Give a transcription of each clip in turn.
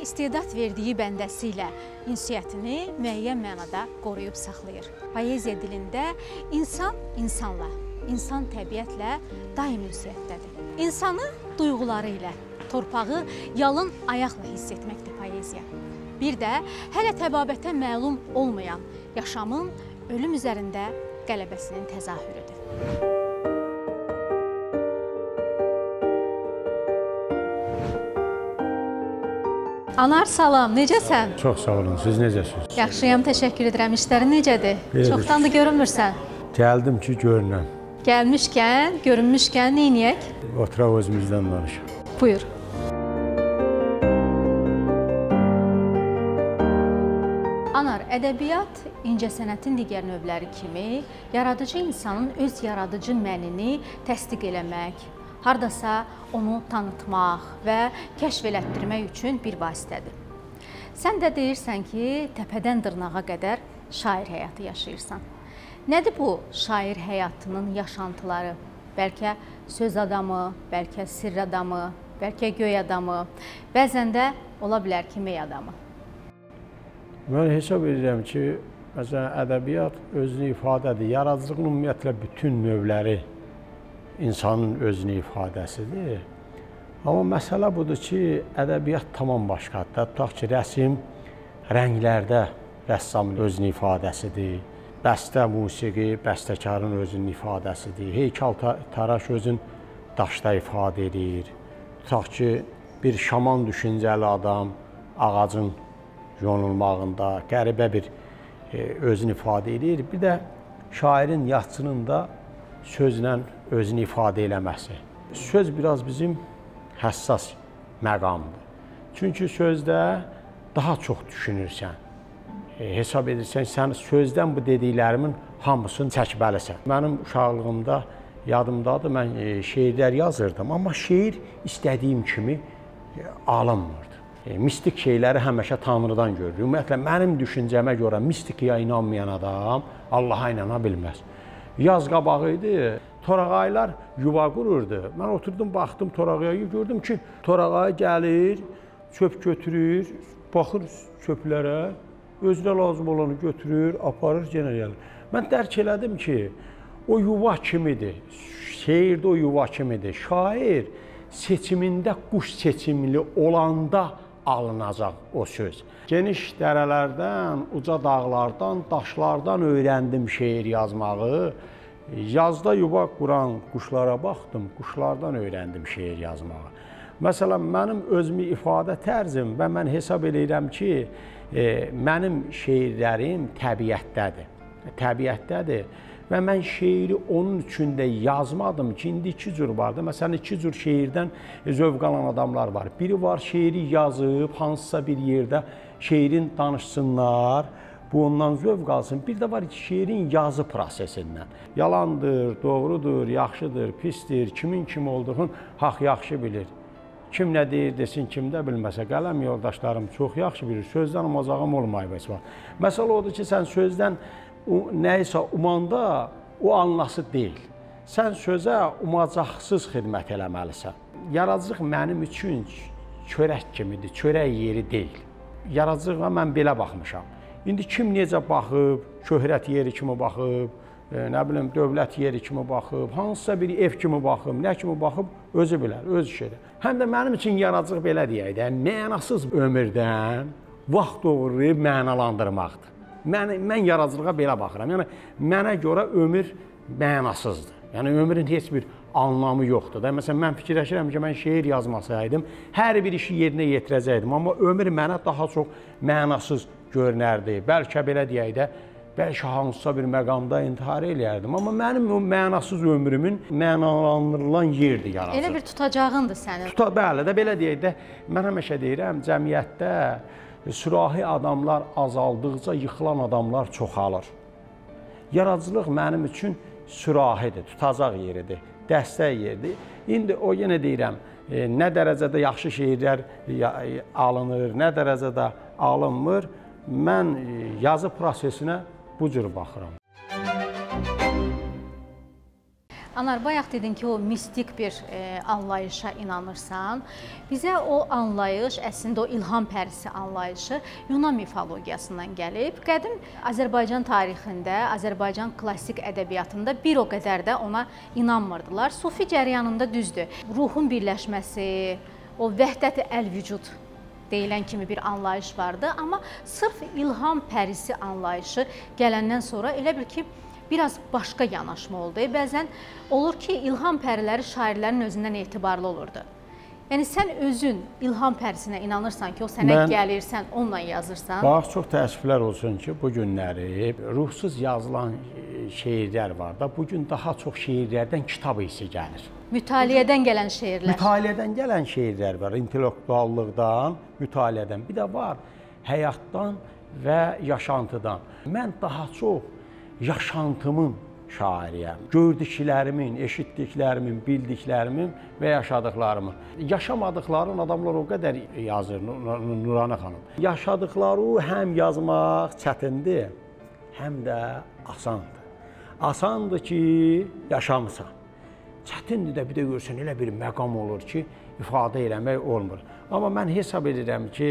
istedad verdiyi bəndəsi ilə ünsiyyətini müəyyən mənada qoruyub saxlayır. Poeziya dilində insan insanla, insan təbiətlə daim ünsiyyətdədir. İnsanı duyğuları ilə, torpağı yalın ayaqla hiss etməkdir poeziya. Bir də hələ təbabətə məlum olmayan yaşamın ölüm üzərində qələbəsinin təzahürüdür. Anar, salam, necəsən? Çox sağ olun, siz necəsiniz? Yaxşıyam, təşəkkür edirəm. İşlərin necədir? Çoxdan da görünmürsən. Gəldim ki, görünəm. Gəlmişkən, görünmüşkən neyniyək? Oturaq özümüzdən danışaq. Buyur. Anar, ədəbiyyat incəsənətin digər növləri kimi yaradıcı insanın öz yaradıcı mənini təsdiq eləmək, hardasa onu tanıtmaq və kəşf elətdirmək üçün bir vasitədir. Sən də deyirsən ki, təpədən dırnağa qədər şair həyatı yaşayırsan. Nədir bu şair həyatının yaşantıları? Bəlkə söz adamı, bəlkə sirr adamı, bəlkə göy adamı, bəzən də ola bilər ki, mey adamı. Mən hesab edirəm ki, məsələn, ədəbiyyat özünü ifadədir. Yaradıcılığın ümumiyyətlə bütün növləri insanın özünü ifadəsidir. Amma məsələ budur ki, ədəbiyyat tamam başqadır. Tutaq ki, rəsm rənglərdə rəssamın özünün ifadəsidir. Bəstə, musiqi, bəstəkarın özünün ifadəsidir. Heykəltaraş özün daşda ifadə edir. Tutaq ki, bir şaman düşüncəli adam ağacın yonulmağında qəribə bir özünü ifadə edir. Bir də şairin, yazıçının da sözlə özünü ifadə eləməsi. Söz biraz bizim həssas məqamdır. Çünki sözdə daha çox düşünürsən. Hesab edirsən, sən sözdən bu dediklərimin hamısını çəkməlisən. Mənim uşaqlığımda yadımdadır, mən şeirlər yazırdım, amma şeir istədiyim kimi alınmırdı. Mistik şeyləri həmişə Tanrıdan görür. Ümumiyyətlə, mənim düşüncəmə görə mistikaya inanmayan adam Allaha inana bilməz. Yaz qabağı idi, torağaylar yuva qururdu. Mən oturdum, baxdım torağaya, gördüm ki, torağay gəlir, çöp götürür, baxır çöplərə, özünə lazım olanı götürür, aparır, yenə gəlir. Mən dərk elədim ki, o yuva kimidir, şeirdə o yuva kimidir. Şair seçimində quş seçimli olanda alınacaq o söz. Geniş dərələrdən, uca dağlardan, daşlardan öyrəndim şeir yazmağı. Yazda yuva quran quşlara baxdım, quşlardan öyrəndim şeir yazmağı. Məsələn, mənim özümü ifadə tərzim və mən hesab edirəm ki, mənim şeirlərim təbiətdədir. Təbiətdədir. Və mən şeiri onun üçün də yazmadım ki, indi iki cür vardır. Məsələn, iki cür şeirdən zövq alan adamlar var. Biri var, şeiri yazıb, hansısa bir yerdə şeirin danışsınlar, bu ondan zövq alsın. Bir də var ki, şeirin yazı prosesindən. Yalandır, doğrudur, yaxşıdır, pisdir, kimin kim olduğunu haqq yaxşı bilir. Kim nə deyir, desin, kim də bilməsə, qələm yoldaşlarım çox yaxşı bilir. Sözdən umacağım olmayıb heç vaxt. Məsələ odur ki, sən sözdən nəyisə umanda o anlası deyil. Sən sözə umacaqsız xidmət eləməlisən. Yaradıcılıq mənim üçün çörək kimidir, çörək yeri deyil. Yaradıcılığa mən belə baxmışam. İndi kim necə baxıb, şöhrət yeri kimi baxıb, nə bilim, dövlət yeri kimi baxıb, hansısa bir ev kimi baxıb, nə kimi baxıb, özü bilər, öz işidir. Həm də mənim üçün yaradıcılıq belə deyək də, mənasız ömürdən vaxt doğrayıb mənalandırmaqdır. Mən yaradıcılığa belə baxıram. Yəni, mənə görə ömür mənasızdır. Yəni, ömrün heç bir anlamı yoxdur. Məsələn, mən fikirləşirəm ki, mən şeir yazmasaydım, hər bir işi yerinə yetirəcəkdim. Amma ömür mənə daha çox mənasız görünərdi. Bəlkə belə deyək də, bəlkə hansısa bir məqamda intihar eləyərdim. Amma mənim o mənasız ömrümün mənalandırılan yerdir yaradıcılıq. Elə bir tutacağındır sənin. Bəli də, belə deyək də, mən həmişə deyirəm, cəmiyyətdə sürahi adamlar azaldıqca yıxılan adamlar çoxalır. Yaradıcılıq mənim üçün sürahidir, tutacaq yeridir, dəstək yeridir. İndi o yenə deyirəm, nə dərəcədə yaxşı şeirlər alınır, nə dərəcədə alınmır, mən yazı prosesinə bu cür baxıram. Anar, bayaq dedin ki, o mistik bir anlayışa inanırsan. Bizə o anlayış, əslində o ilham pərisi anlayışı Yunan mifologiyasından gəlib. Qədim Azərbaycan tarixində, Azərbaycan klassik ədəbiyyatında bir o qədər də ona inanmırdılar. Sufi cəryanında düzdür, ruhun birləşməsi, o vəhdət-i əl-vücud deyilən kimi bir anlayış vardı. Amma sırf ilham pərisi anlayışı gələndən sonra elə bil ki, biraz başqa yanaşma oldu. Bəzən olur ki, ilham pəriləri şairlərin özündən etibarlı olurdu. Yəni, sən özün ilham pərisinə inanırsan ki, o sənə gəlir, sən onunla yazırsan. Bax, çox təəssüflər olsun ki, bu günləri ruhsuz yazılan şeirlər var da, bugün daha çox şeirlərdən kitab hissi gəlir. Mütaliədən gələn şeirlər. Mütaliədən gələn şeirlər var, intellektuallıqdan, mütaliədən. Bir də var, həyatdan və yaşantıdan. Mən daha çox yaşantımın şairiyəm. Gördüklərimin, eşitdiklərimin, bildiklərimin və yaşadıklarımın. Yaşamadıkların adamlar o qədər yazır, Nurana xanım. Yaşadıkları həm yazmaq çətindir, həm də asandır. Asandır ki, yaşamısan. Çətindir də bir də görsən, elə bir məqam olur ki, ifadə eləmək olmur. Amma mən hesab edirəm ki,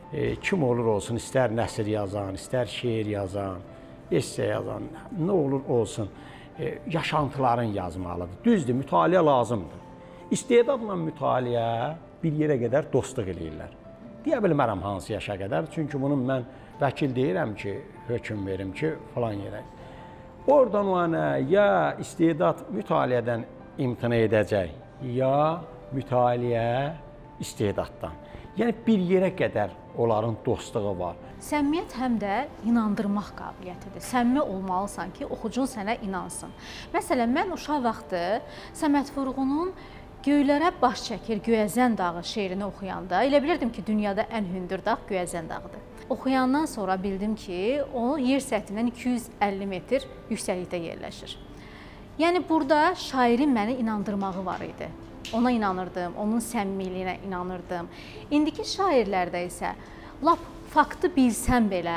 kim olur olsun, istər nəsr yazan, istər şeir yazan, esse yazan, nə olur olsun, yaşantıların yazmalıdır. Düzdür, mütaliə lazımdır. İstedadla mütaliə bir yerə qədər dostluq eləyirlər. Deyə bilmərəm hansı yaşa qədər, çünki bunun mən vəkil deyirəm ki, hökm verim ki, falan yerə. Oradan o ana ya istedad mütaliədən imtina edəcək, ya mütaliə istedaddan. Yəni, bir yerə qədər onların dostluğu var. Səmimiyyət həm də inandırmaq qabiliyyətidir. Səmimi olmalısan ki, oxucun sənə inansın. Məsələn, mən uşaq vaxtı Səməd Vurğunun Göylərə baş çəkir Göyəzən dağı şeirini oxuyanda elə bilirdim ki, dünyada ən hündür dağ Göyəzən dağıdır. Oxuyandan sonra bildim ki, o yer səthindən 250 metr yüksəklikdə yerləşir. Yəni, burada şairin məni inandırmağı var idi. Ona inanırdım, onun səmimiliyinə inanırdım. İndiki şairlərdə isə lap faktı bilsən belə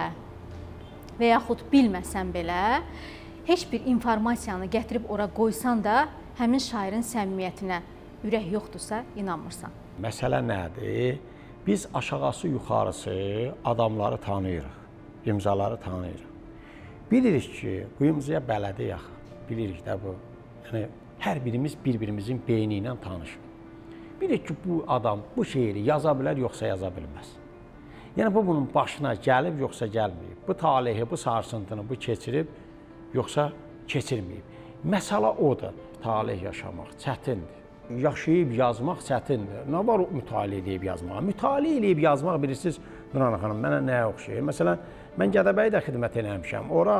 və yaxud bilməsən belə, heç bir informasiyanı gətirib ora qoysan da, həmin şairin səmimiyyətinə ürək yoxdursa, inanmırsan. Məsələ nədir? Biz aşağısı, yuxarısı adamları tanıyırıq, imzaları tanıyırıq. Bilirik ki, bu imzaya bələdiyək, bilirik də bu. Yəni, hər birimiz bir-birimizin beyni ilə tanışır. Bilirik ki, bu adam bu şeiri yaza bilər, yoxsa yaza bilməz. Yəni, bu bunun başına gəlib, yoxsa gəlməyib. Bu talehi, bu sarsıntını bu keçirib, yoxsa keçirməyib. Məsələ odur, talih yaşamaq çətindir. Yaşayıb yazmaq çətindir. Nə var mütaliə edib yazmağa? Mütaliə edib yazmaq, bilirsiniz, Nurana xanım, mənə nəyə oxşayır? Məsələn, mən Gədəbəydə xidmət eləmişəm. Ora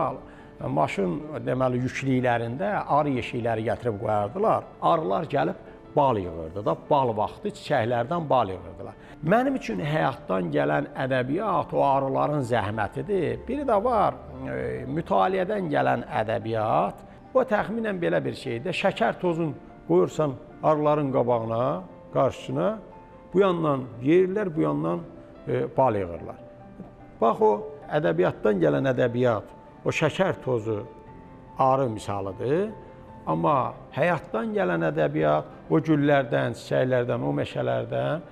maşın deməli yüklüklərində arı yeşikləri gətirib qoyardılar. Arılar gəlib bal yığırdı da, bal vaxtı çiçəklərdən bal yığırdılar. Mənim üçün həyatdan gələn ədəbiyyat o arıların zəhmətidir. Biri də var, mütaliədən gələn ədəbiyyat. O təxminən belə bir şeydir. Şəkər tozun qoyursan arıların qabağına, qarşısına, bu yandan yeyirlər, bu yandan bal yığırlar. Bax, o ədəbiyyatdan gələn ədəbiyyat, o şəkər tozu arı misalıdır. Amma həyatdan gələn ədəbiyyat o güllərdən, çiçəklərdən, o meşələrdən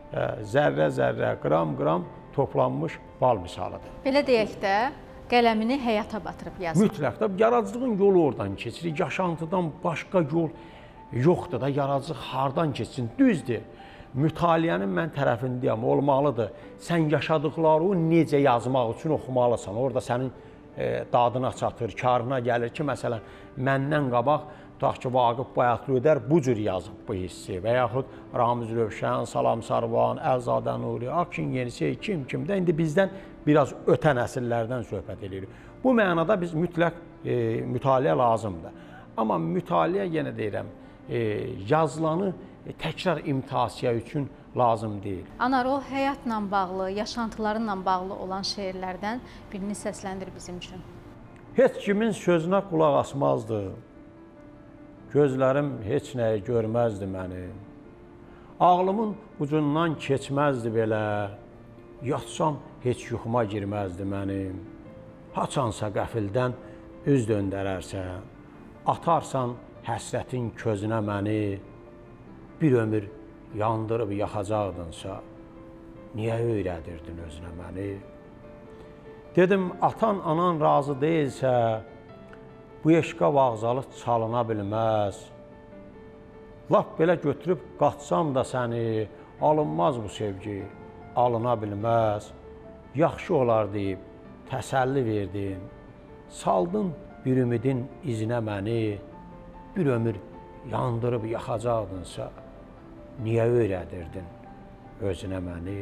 zərrə-zərrə, qram-qram toplanmış bal misalıdır. Belə deyək də, qələmini həyata batırıb yazır. Mütləq də, yaradıcılığın yolu oradan keçir. Yaşantıdan başqa yol yoxdur da, yaradıcılıq hardan keçsin? Düzdür, mütaliənin mən tərəfindəyəm, olmalıdır. Sən yaşadıqları necə yazmaq üçün oxumalısan. Orada sənin dadına çatır, karına gəlir ki, məsələn, məndən qabaq, tutaq ki, Vaqif Bayatlıödər bu cür yazıb bu hissi və yaxud Ramiz Rövşən, Salam Sarvan, Əlzadə Nuri, Akşin Yenisey, kimdə, indi bizdən biraz ötən nəsillərdən söhbət edirik. Bu mənada biz mütləq mütaliə lazımdır. Amma mütaliə, yenə deyirəm, yazılanı təkrar imtasiya üçün lazım deyil. Anar, o həyatla bağlı, yaşantılarınla bağlı olan şeirlərdən birini səsləndir bizim üçün. Heç kimin sözünə qulaq asmazdı, gözlərim heç nəyi görməzdi mənim. Ağlımın ucundan keçməzdi belə, yatsam heç yuxuma girməzdi mənim. Haçansa qəfildən üz döndərərsən, atarsan həsrətin közünə məni bir ömür yandırıb yaxacaqdınsa, niyə öyrədirdin özünə məni? Dedim, atan, anan razı deyilsə, bu eşqa vağzalı çalına bilməz. Lap belə götürüb qaçsam da səni, alınmaz bu sevgi, alına bilməz. Yaxşı olar deyib, təsəlli verdin, saldın bir ümidin izinə məni, bir ömür yandırıb yaxacaqdınsa, niyə öyrədirdin özünə məni?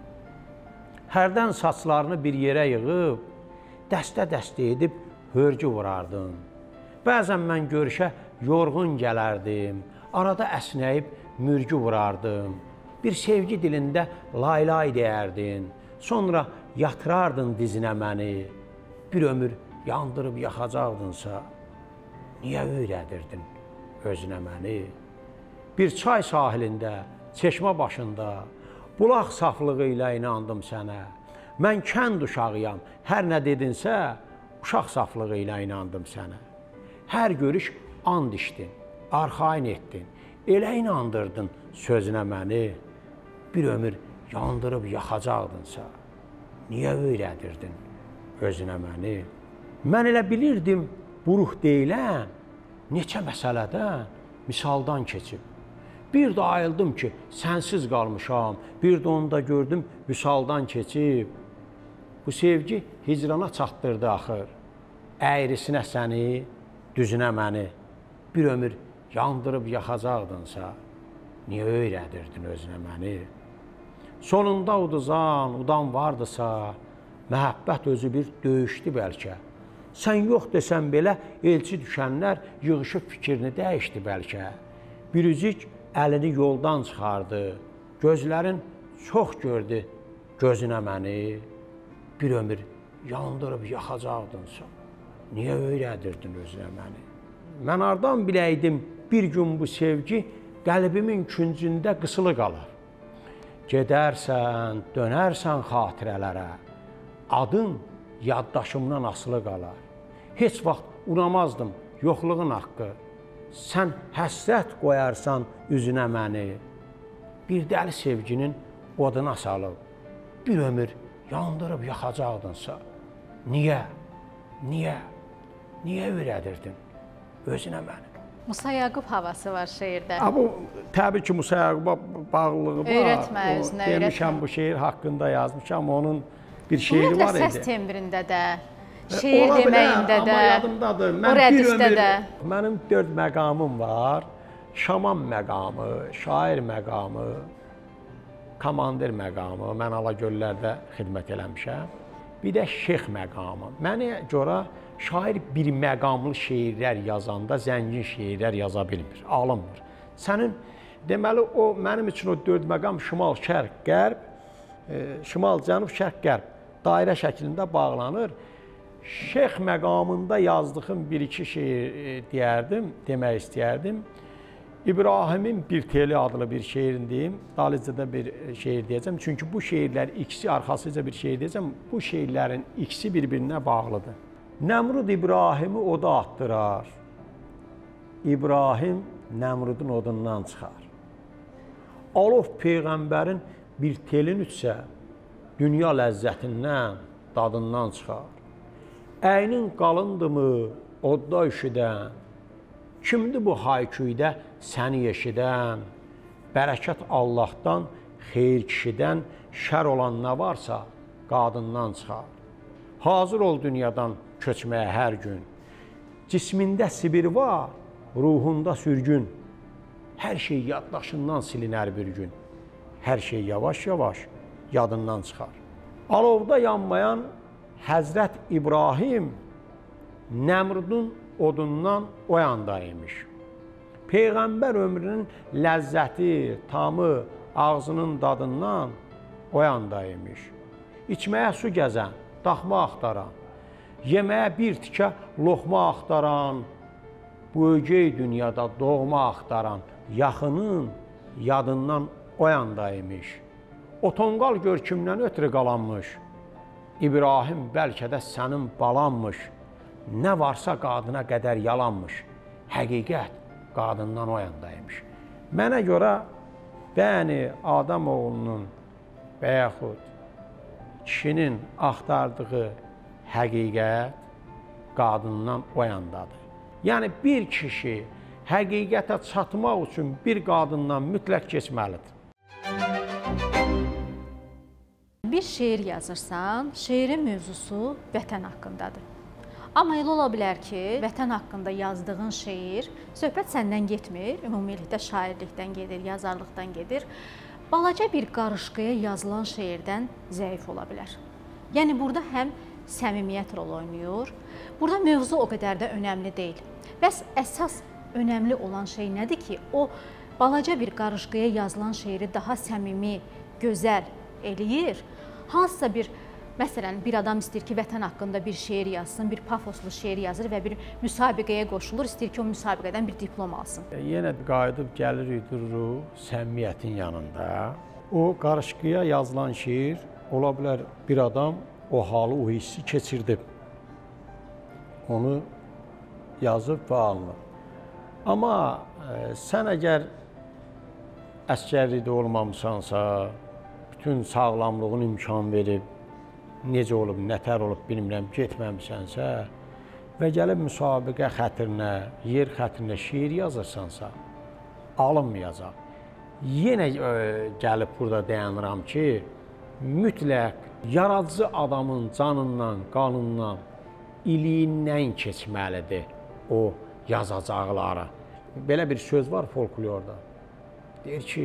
Hərdən saçlarını bir yerə yığıb, dəstə-dəstə edib hörgü vurardın. Bəzən mən görüşə yorğun gələrdim, arada əsnəyib mürgü vurardım. Bir sevgi dilində lay-lay deyərdin, sonra yatırardın dizinə məni, bir ömür yandırıb yaxacaqdınsa, niyə öyrədirdin özünə məni? Bir çay sahilində, çeşmə başında, bulaq saflığı ilə inandım sənə. Mən kənd uşağıyam, hər nə dedinsə, uşaq saflığı ilə inandım sənə. Hər görüş and içdin, arxayın etdin, elə inandırdın sözünə məni, bir ömür yandırıb yaxacaqdınsa, niyə öyrədirdin özünə məni? Mən elə bilirdim, bu ruh deyilən, neçə məsələdən, misaldan keçib. Bir də ayıldım ki, sənsiz qalmışam, bir də onu da gördüm, vüsaldan keçib. Bu sevgi hicrana çatdırdı axır, əyrisinə səni, düzünə məni, bir ömür yandırıb yaxacaqdınsa, niyə öyrədirdin özünə məni? Sonunda uduzan, udan vardısa, məhəbbət özü bir döyüşdü bəlkə. Sən yox desən belə, elçi düşənlər yığışıb fikrini dəyişdi bəlkə. Biricik əlini yoldan çıxardı, gözlərin çox gördü gözünə məni, bir ömür yandırıb yaxacaqdınsa, niyə öyrədirdin özünə məni? Mən hardan biləydim, bir gün bu sevgi qəlbimin küncündə qısılı qalır. Gedərsən, dönərsən xatirələrə, adın yaddaşımdan asılı qalar. Heç vaxt unamazdım yoxluğun haqqı. Sən həsrət qoyarsan üzünə məni, bir dəli sevginin oduna salıb, bir ömür yandırıb yaxacaqdınsa, niyə öyrədirdin özünə məni? Musa Yaqub havası var şeirdə. Bu, təbii ki, Musa Yaquba bağlılığı var. Öyrətmə özünə, öyrətmə. Demişəm, bu şeir haqqında yazmışam, onun bir şeiri var idi. Ümumiyyətlə, səs tembrində də, şeir deməyində də, amma yadımdadır. O rədifdə də. Mənim 4 məqamım var. Şaman məqamı, şair məqamı, komandir məqamı. Mən Alagöllərdə xidmət eləmişəm. Bir də şeyx məqamı. Mənə görə şair bir məqamlı şeirlər yazanda zəngin şeirlər yaza bilmir, alınmır. Sənin, deməli, mənim üçün o 4 məqam şimal, şərq, qərb, şimal, cənub, şərq, qərb dairə şəklində bağlanır. Şeyx məqamında yazdığım bir-iki şeir demək istəyərdim. İbrahimin Bir Teli adlı bir şeirini deyim, Dalicədə bir şeir deyəcəm. Çünki bu şeirlər ikisi, arxasıca bir şeir deyəcəm, bu şeirlərin ikisi bir-birinə bağlıdır. Nəmrud İbrahimi oda atdırar, İbrahim Nəmrudun odundan çıxar. Alov Peyğəmbərin bir telin ütsə, dünya ləzzətindən, dadından çıxar. Əynin qalındımı odda üşüdən, kimdir bu hayküydə səni eşidən? Bərəkət Allahdan, xeyir kişidən, şər olan nə varsa qadından çıxar. Hazır ol dünyadan köçməyə hər gün. Cismində sibir var, ruhunda sürgün. Hər şey yaddaşından silinər bir gün. Hər şey yavaş-yavaş yadından çıxar. Alovda yanmayan Həzrət İbrahim Nəmrudun odundan o yanda imiş. Peyğəmbər ömrünün ləzzəti, tamı, ağzının dadından o yanda imiş. İçməyə su gəzən, daxma axtaran, yeməyə bir tikə loxma axtaran, bu ögey dünyada doğma axtaran, yaxının yadından o yanda imiş. O tonqal görkümdən ötürü qalanmış, İbrahim bəlkə də sənin balanmış, nə varsa qadına qədər yalanmış, həqiqət qadından o yandaymış. Mənə görə bəni adam oğlunun və yaxud kişinin axtardığı həqiqət qadından o yandadır. Yəni bir kişi həqiqətə çatmaq üçün bir qadından mütləq keçməlidir. Bir şeir yazırsan, şeirin mövzusu vətən haqqındadır. Amma elə ola bilər ki, vətən haqqında yazdığın şeir, söhbət səndən getmir, ümumilikdə şairlikdən gedir, yazarlıqdan gedir. Balaca bir qarışqaya yazılan şeirdən zəif ola bilər. Yəni, burada həm səmimiyyət rol oynayır, burada mövzu o qədər də önəmli deyil. Bəs əsas önəmli olan şey nədir ki, o balaca bir qarışqaya yazılan şeiri daha səmimi, gözəl eləyir. Hansısa bir, məsələn, bir adam istəyir ki, vətən haqqında bir şeir yazsın, bir pafoslu şeir yazır və bir müsabiqəyə qoşulur, istəyir ki, o müsabiqədən bir diplom alsın. Yenə qayıdıb gəlirik, dururuq səmimiyyətin yanında. O qarışqaya yazılan şeir, ola bilər bir adam o halı, o hissi keçirdib. Onu yazıb və alınıb. Amma sən əgər əskərlikdə olmamısansa, bütün sağlamlığın imkan verib, necə olub, nətər olub, bilmirəm, getməmisənsə və gəlib müsabiqə xətrinə, yer xətrinə şeir yazırsansa, alınmayacaq. Yenə gəlib burada dayanıram ki, mütləq yaradıcı adamın canından, qanından, iliyindən keçməlidir o yazacaqları. Belə bir söz var folklorda. Deyir ki,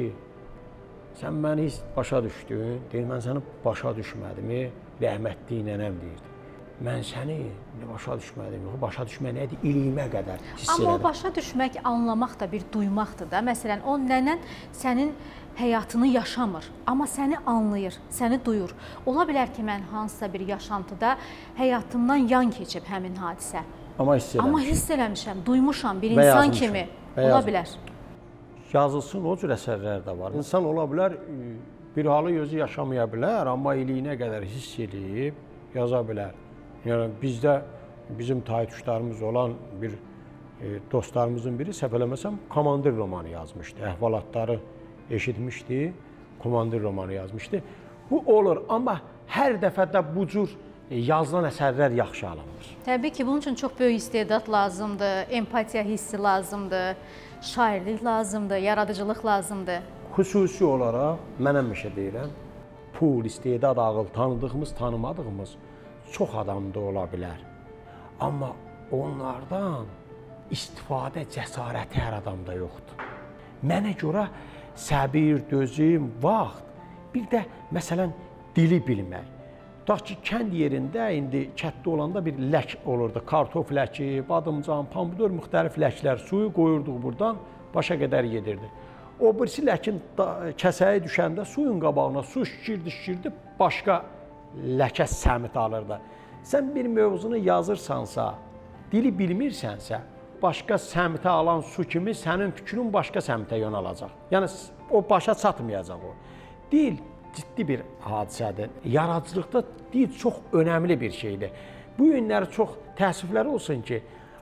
sən məni başa düşdün, deyir, mən səni başa düşmədim, rəhmətli nənəm deyirdi. Mən səni başa düşmədim, başa düşmək nədir? İliyimə qədər hiss elədim. Amma o başa düşmək, anlamaq da bir duymaqdır da. Məsələn, o nənən sənin həyatını yaşamır, amma səni anlayır, səni duyur. Ola bilər ki, mən hansısa bir yaşantıda həyatımdan yan keçib həmin hadisə. Amma hiss eləmişəm, duymuşam bir insan kimi. Ola bilər. Yazılsın, o cür əsərlər də var. İnsan ola bilər, bir halı özü yaşamaya bilər, amma iliyinə qədər hiss edib yaza bilər. Yəni, bizdə, bizim tayyidüşlərimiz olan bir dostlarımızın biri, səhv eləməsəm, Komandir romanı yazmışdı. Əhvalatları eşitmişdi, Komandir romanı yazmışdı. Bu olur, amma hər dəfədə bu cür yazılan əsərlər yaxşı alınmır. Təbii ki, bunun üçün çox böyük istedad lazımdır, empatiya hissi lazımdır, şairlik lazımdır, yaradıcılıq lazımdır. Xüsusi olaraq, mən həmişə deyirəm, pul, istedad, ağıl, tanıdığımız, tanımadığımız çox adamda ola bilər. Amma onlardan istifadə cəsarəti hər adamda yoxdur. Mənə görə səbir, dözüm, vaxt, bir də məsələn dili bilmək. Tutaq ki, kənd yerində, indi kətdə olanda bir lək olurdu. Kartof ləki, badımcan, pomidor, müxtəlif ləklər. Suyu qoyurduq buradan, başa qədər gedirdi. O birisi ləkin kəsəyə düşəndə suyun qabağına su şişirdi, başqa ləkə səmit alırdı. Sən bir mövzunu yazırsansa, dili bilmirsənsə, başqa səmtə alan su kimi sənin fikrin başqa səmtə yönələcək. Yəni, o başa çatmayacaq o. Dil ciddi bir hadisədir. Yaradıcılıqda dil çox önəmli bir şeydir. Bu günləri çox təəssüfləri olsun ki,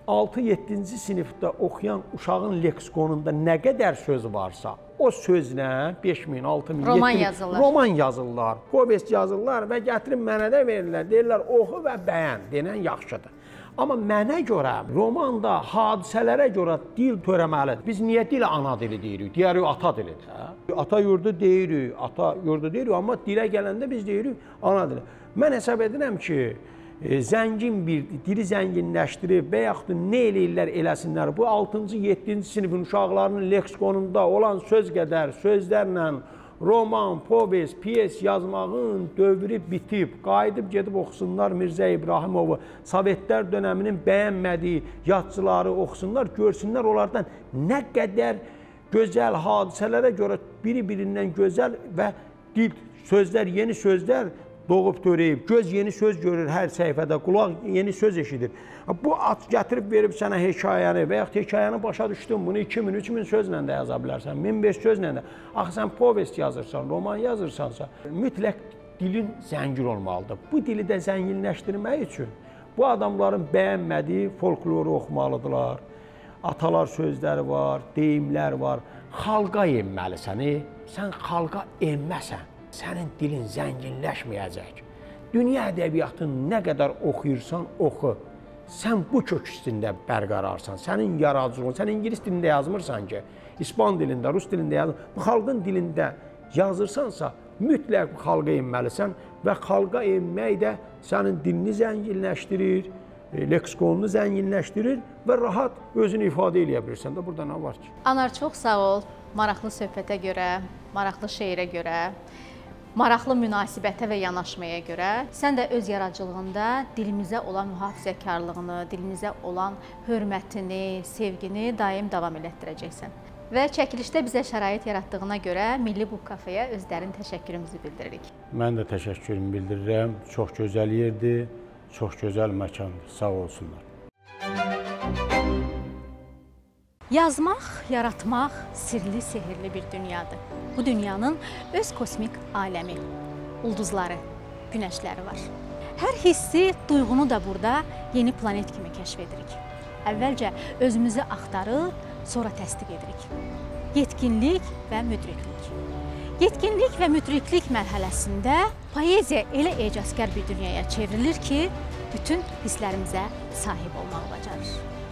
6-7-ci sinifdə oxuyan uşağın leksikonunda nə qədər söz varsa, o sözlə 5000, 6000, 7000 roman yazırlar, povest yazırlar və gətirib mənə də verirlər. Deyirlər, oxu və bəyən, denən yaxşıdır. Amma mənə görə, romanda hadisələrə görə dil törəməlidir. Biz niyə dilə ana dili deyirik? Deyərik, ata dilidir. Ata yurdu deyirik, amma dilə gələndə biz deyirik, ana dili. Mən hesab edirəm ki, zəngin bir dili zənginləşdirib və yaxud nə eləyirlər eləsinlər. Bu 6-cı, 7-ci sinifin uşaqlarının leksikonunda olan söz qədər, sözlərlə roman, povest, piyes yazmağın dövrü bitib, qayıdıb gedib oxusunlar Mirzə İbrahimovu, Sovetlər dönəminin bəyənmədiyi yadçıları oxusunlar, görsünlər onlardan nə qədər gözəl hadisələrə görə biri-birindən gözəl və dil, sözlər, yeni sözlər doğub törəyib, göz yeni söz görür hər səhifədə, qulaq yeni söz eşidir. Bu at gətirib verib sənə hekayəni və yaxud hekayəni başa düşdün, bunu 2000-3000 sözlə də yaza bilərsən, 1500 sözlə də. Axı sən povest yazırsan, roman yazırsansa, mütləq dilin zəngin olmalıdır. Bu dili də zənginləşdirmək üçün bu adamların bəyənmədiyi folkloru oxumalıdırlar. atalar sözləri var, deyimlər var. Xalqa enməlisən, sən xalqa enməsən, sənin dilin zənginləşməyəcək. Dünya ədəbiyyatını nə qədər oxuyursan, oxu. Sən bu kök üstündə bərqərarsan, sənin yaradıcılığın, sən ingilis dilində yazmırsan ki, İspan dilində, Rus dilində yazmırsan, bu xalqın dilində yazırsansa, mütləq xalqa enməlisən və xalqa enmək də sənin dilini zənginləşdirir, leksikonunu zənginləşdirir və rahat özünü ifadə edə bilirsən də, burada nə var ki? Anar, çox sağ ol, maraqlı söhbətə görə, maraqlı şeirə görə, maraqlı münasibətə və yanaşmaya görə. Sən də öz yaradıcılığında dilimizə olan mühafizəkarlığını, dilimizə olan hörmətini, sevgini daim davam elətdirəcəksən. Və çəkilişdə bizə şərait yaratdığına görə Milli Book Cafeyə öz dərin təşəkkürümüzü bildiririk. Mən də təşəkkürümü bildirirəm. Çox gözəl yerdir, çox gözəl məkandır. Sağ olsunlar. Yazmaq, yaratmaq sirli, sehirli bir dünyadır. Bu dünyanın öz kosmik aləmi, ulduzları, günəşləri var. Hər hissi, duyğunu da burada yeni planet kimi kəşf edirik. Əvvəlcə özümüzü axtarır, sonra təsdiq edirik. Yetkinlik və müdriklik. Yetkinlik və müdriklik mərhələsində poeziya elə ecazkar bir dünyaya çevrilir ki, bütün hisslərimizə sahib olmağı bacarır.